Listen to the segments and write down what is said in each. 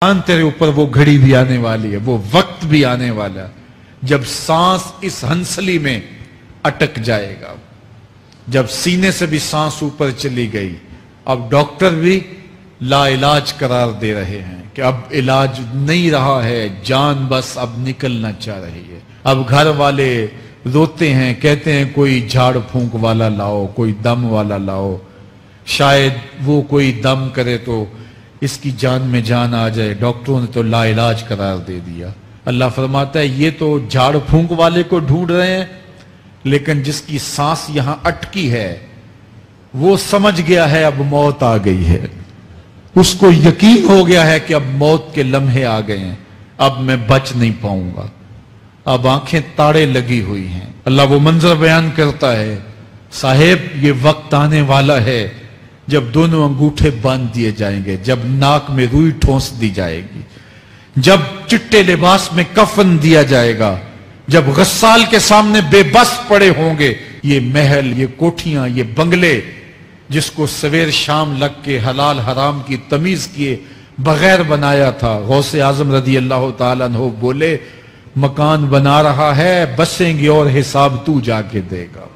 तेरे ऊपर वो घड़ी भी आने वाली है, वो वक्त भी आने वाला है जब सांस इस हंसली में अटक जाएगा, जब सीने से भी सांस ऊपर चली गई। अब डॉक्टर भी लाइलाज करार दे रहे हैं कि अब इलाज नहीं रहा है, जान बस अब निकलना चाह रही है। अब घर वाले रोते हैं, कहते हैं कोई झाड़ फूंक वाला लाओ, कोई दम वाला लाओ, शायद वो कोई दम करे तो इसकी जान में जान आ जाए। डॉक्टरों ने तो लाइलाज करार दे दिया। अल्लाह फरमाता है ये तो झाड़ फूंक वाले को ढूंढ रहे हैं, लेकिन जिसकी सांस यहां अटकी है वो समझ गया है अब मौत आ गई है, उसको यकीन हो गया है कि अब मौत के लम्हे आ गए हैं, अब मैं बच नहीं पाऊंगा, अब आंखें ताड़े लगी हुई हैं। अल्लाह वो मंजर बयान करता है, साहेब ये वक्त आने वाला है जब दोनों अंगूठे बांध दिए जाएंगे, जब नाक में रुई ठोंस दी जाएगी, जब चिट्टे लिबास में कफन दिया जाएगा, जब गस्साल के सामने बेबस पड़े होंगे। ये महल, ये कोठियां, ये बंगले जिसको सवेर शाम लग के हलाल हराम की तमीज किए बगैर बनाया था, गौसे आजम रदी अल्लाह ताला अन्हु बोले मकान बना रहा है, बसेंगे और हिसाब तू जाके देगा।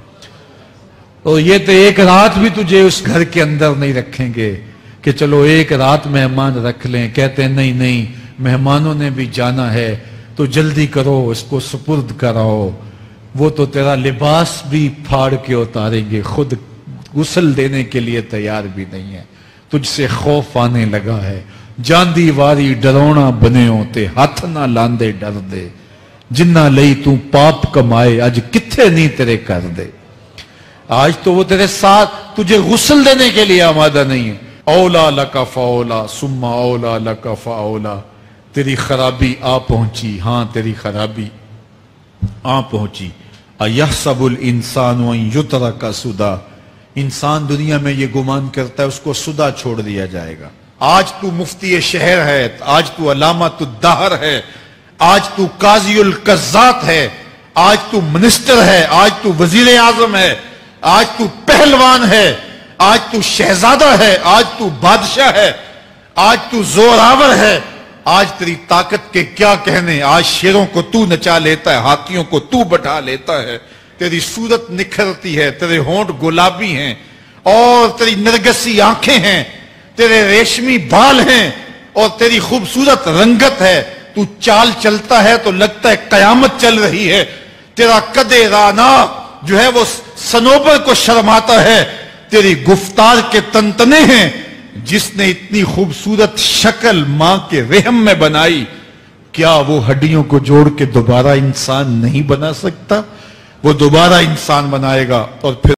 और ये तो एक रात भी तुझे उस घर के अंदर नहीं रखेंगे कि चलो एक रात मेहमान रख लें। कहते हैं नहीं नहीं, मेहमानों ने भी जाना है तो जल्दी करो, इसको सुपुर्द कराओ। वो तो तेरा लिबास भी फाड़ के उतारेंगे, खुद गुस्ल देने के लिए तैयार भी नहीं है। तुझसे खौफ आने लगा है, जांदी वारी डरोना बने होते, हाथ ना लांदे डर दे, जिन्ना लई तू पाप कमाए अज किथे नहीं तेरे कर दे। आज तो वो तेरे साथ तुझे गुस्ल देने के लिए आमादा नहीं है। औला लका फौला सुम्मा औला लका फौला, तेरी खराबी आ पहुंची, हां तेरी खराबी आ पहुंची। अयहसबुल इंसान व युतरका सुदा, इंसान दुनिया में ये गुमान करता है उसको सुदा छोड़ दिया जाएगा। आज तू मुफ्ती शहर है, आज तू अलामतुद दहर है, आज तू काजीउल कज़्ज़ात है, आज तू मिनिस्टर है, आज तू वजीर आजम है, आज तू पहलवान है, आज तू शहजादा है, आज तू बादशाह है, आज तू जोरावर है, आज तेरी ताकत के क्या कहने। आज शेरों को तू नचा लेता है, हाथियों को तू बैठा लेता है, तेरी सूरत निखरती है, तेरे होंठ गुलाबी हैं और तेरी नरगसी आंखें हैं, तेरे रेशमी बाल हैं और तेरी खूबसूरत रंगत है। तू चाल चलता है तो लगता है कयामत चल रही है। तेरा कदे राना जो है वो सनोबर को शर्माता है। तेरी गुफ्तार के तंतने हैं। जिसने इतनी खूबसूरत शक्ल मां के रहम में बनाई, क्या वो हड्डियों को जोड़ के दोबारा इंसान नहीं बना सकता? वो दोबारा इंसान बनाएगा और फिर